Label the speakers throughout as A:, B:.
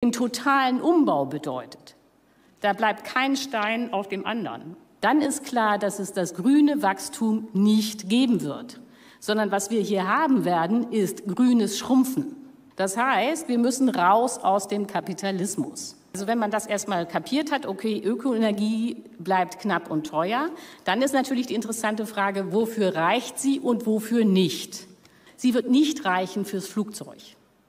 A: den totalen Umbau bedeutet, da bleibt kein Stein auf dem anderen, dann ist klar, dass es das grüne Wachstum nicht geben wird, sondern was wir hier haben werden, ist grünes Schrumpfen. Das heißt, wir müssen raus aus dem Kapitalismus. Also wenn man das erstmal kapiert hat, okay, Ökoenergie bleibt knapp und teuer, dann ist natürlich die interessante Frage, wofür reicht sie und wofür nicht? Sie wird nicht reichen fürs Flugzeug.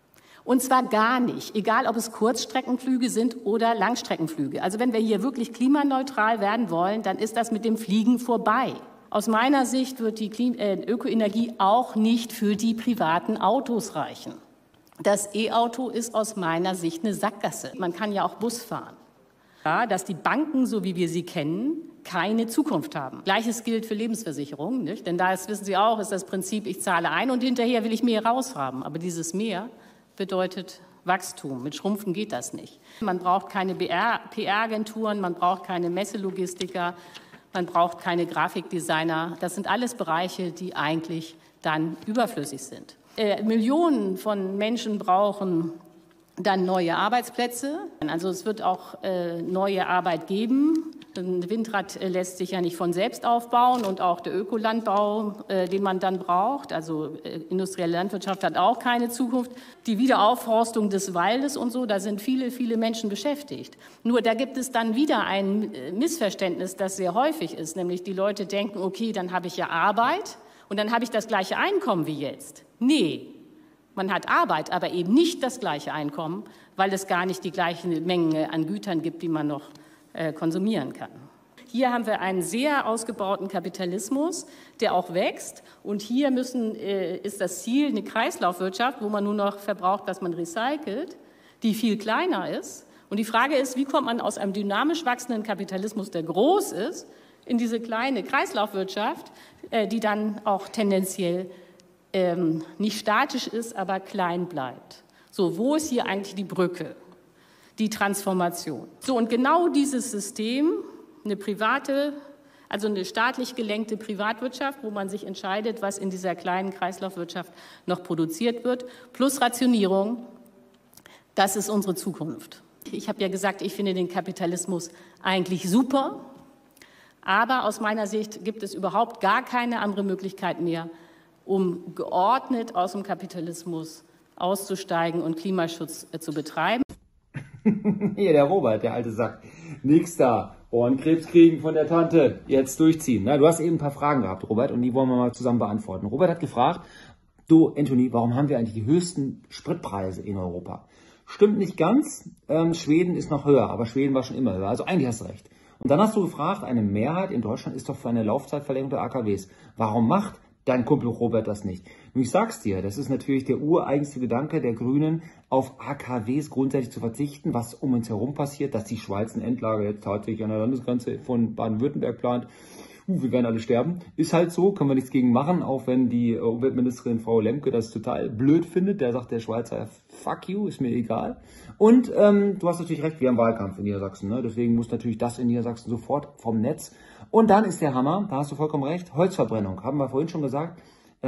A: Und zwar gar nicht, egal ob es Kurzstreckenflüge sind oder Langstreckenflüge. Also wenn wir hier wirklich klimaneutral werden wollen, dann ist das mit dem Fliegen vorbei. Aus meiner Sicht wird die Ökoenergie auch nicht für die privaten Autos reichen. Das E-Auto ist aus meiner Sicht eine Sackgasse. Man kann ja auch Bus fahren. Ja, dass die Banken, so wie wir sie kennen, keine Zukunft haben. Gleiches gilt für Lebensversicherungen, nicht? Denn da ist, wissen Sie auch, ist das Prinzip, ich zahle ein und hinterher will ich mehr raushaben. Aber dieses Mehr bedeutet Wachstum. Mit Schrumpfen geht das nicht. Man braucht keine PR-Agenturen, man braucht keine Messelogistiker, man braucht keine Grafikdesigner. Das sind alles Bereiche, die eigentlich dann überflüssig sind. Millionen von Menschen brauchen dann neue Arbeitsplätze. Also es wird auch neue Arbeit geben. Ein Windrad lässt sich ja nicht von selbst aufbauen und auch der Ökolandbau, den man dann braucht, also industrielle Landwirtschaft hat auch keine Zukunft. Die Wiederaufforstung des Waldes und so, da sind viele, viele Menschen beschäftigt. Nur da gibt es dann wieder ein Missverständnis, das sehr häufig ist, nämlich die Leute denken, okay, dann habe ich ja Arbeit und dann habe ich das gleiche Einkommen wie jetzt. Nee, man hat Arbeit, aber eben nicht das gleiche Einkommen, weil es gar nicht die gleiche Menge an Gütern gibt, die man noch konsumieren kann. Hier haben wir einen sehr ausgebauten Kapitalismus, der auch wächst. Und hier ist das Ziel eine Kreislaufwirtschaft, wo man nur noch verbraucht, was man recycelt, die viel kleiner ist. Und die Frage ist, wie kommt man aus einem dynamisch wachsenden Kapitalismus, der groß ist, in diese kleine Kreislaufwirtschaft, die dann auch tendenziell nicht statisch ist, aber klein bleibt. So, wo ist hier eigentlich die Brücke? Die Transformation. So, und genau dieses System, eine staatlich gelenkte Privatwirtschaft, wo man sich entscheidet, was in dieser kleinen Kreislaufwirtschaft noch produziert wird, plus Rationierung, das ist unsere Zukunft. Ich habe ja gesagt, ich finde den Kapitalismus eigentlich super, aber aus meiner Sicht gibt es überhaupt gar keine andere Möglichkeit mehr, um geordnet aus dem Kapitalismus auszusteigen und Klimaschutz zu betreiben.
B: Hier, der Robert, der alte Sack. Nix da. Ohrenkrebs kriegen von der Tante. Jetzt durchziehen. Na, du hast eben ein paar Fragen gehabt, Robert, und die wollen wir mal zusammen beantworten. Robert hat gefragt, du, Anthony, warum haben wir eigentlich die höchsten Spritpreise in Europa? Stimmt nicht ganz. Schweden ist noch höher, aber Schweden war schon immer höher. Also eigentlich hast du recht. Und dann hast du gefragt, eine Mehrheit in Deutschland ist doch für eine Laufzeitverlängerung der AKWs. Warum macht dein Kumpel Robert das nicht? Und ich sag's dir, das ist natürlich der ureigenste Gedanke der Grünen, auf AKWs grundsätzlich zu verzichten, was um uns herum passiert, dass die Schweiz ein Endlager jetzt tatsächlich an der Landesgrenze von Baden-Württemberg plant. Wir werden alle sterben. Ist halt so, können wir nichts gegen machen, auch wenn die Umweltministerin Frau Lemke das total blöd findet. Der sagt der Schweizer, fuck you, ist mir egal. Und du hast natürlich recht, wir haben Wahlkampf in Niedersachsen. Ne? Deswegen muss natürlich das in Niedersachsen sofort vom Netz. Und dann ist der Hammer, da hast du vollkommen recht, Holzverbrennung. Haben wir vorhin schon gesagt.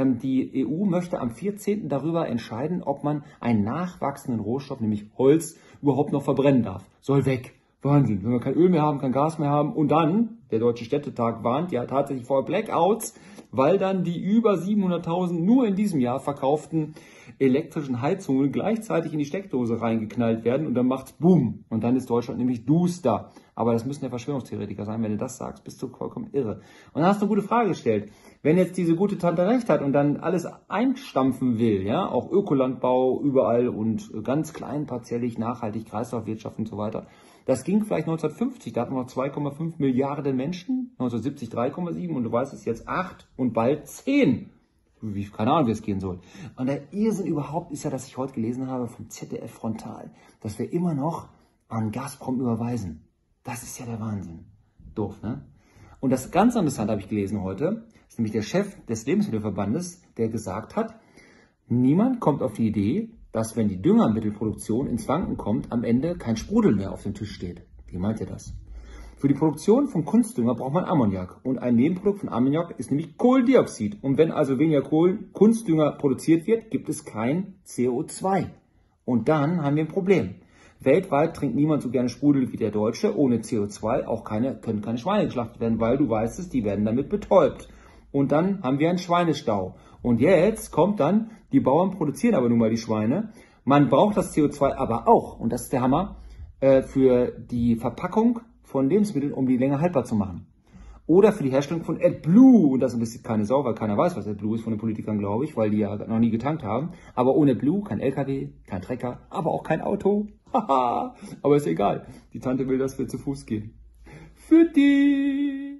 B: Die EU möchte am 14. darüber entscheiden, ob man einen nachwachsenden Rohstoff, nämlich Holz, überhaupt noch verbrennen darf. Soll weg. Wahnsinn. Wenn wir kein Öl mehr haben, kein Gas mehr haben und dann, der Deutsche Städtetag warnt ja tatsächlich vor Blackouts, weil dann die über 700.000 nur in diesem Jahr verkauften elektrischen Heizungen gleichzeitig in die Steckdose reingeknallt werden und dann macht's Boom. Und dann ist Deutschland nämlich duster. Aber das müssen ja Verschwörungstheoretiker sein. Wenn du das sagst, bist du vollkommen irre. Und dann hast du eine gute Frage gestellt. Wenn jetzt diese gute Tante recht hat und dann alles einstampfen will, ja, auch Ökolandbau überall und ganz klein, partiellich, nachhaltig, Kreislaufwirtschaft und so weiter. Das ging vielleicht 1950, da hatten wir noch 2,5 Milliarden Menschen, 1970 3,7 und du weißt, es ist jetzt 8 und bald 10. Keine Ahnung, wie es gehen soll. Und der Irrsinn überhaupt ist ja, dass ich heute gelesen habe vom ZDF Frontal, dass wir immer noch an Gazprom überweisen. Das ist ja der Wahnsinn. Doof, ne? Und das ganz interessant habe ich gelesen heute, ist nämlich der Chef des Lebensmittelverbandes, der gesagt hat, niemand kommt auf die Idee, dass wenn die Düngermittelproduktion ins Wanken kommt, am Ende kein Sprudel mehr auf dem Tisch steht. Wie meint ihr das? Für die Produktion von Kunstdünger braucht man Ammoniak. Und ein Nebenprodukt von Ammoniak ist nämlich Kohlendioxid. Und wenn also weniger Kunstdünger produziert wird, gibt es kein CO2. Und dann haben wir ein Problem. weltweit trinkt niemand so gerne Sprudel wie der Deutsche. Ohne CO2 auch können keine Schweine geschlachtet werden, weil du weißt es, die werden damit betäubt. Und dann haben wir einen Schweinestau. Und jetzt kommt dann, die Bauern produzieren aber nun mal die Schweine. Man braucht das CO2 aber auch, und das ist der Hammer, für die Verpackung von Lebensmitteln, um die länger haltbar zu machen. Oder für die Herstellung von AdBlue. Und das interessiert keine Sau, weil keiner weiß, was AdBlue ist von den Politikern, glaube ich, weil die ja noch nie getankt haben. Aber ohne AdBlue kein LKW, kein Trecker, aber auch kein Auto. Haha, aber ist egal. Die Tante will, dass wir zu Fuß gehen. Für die!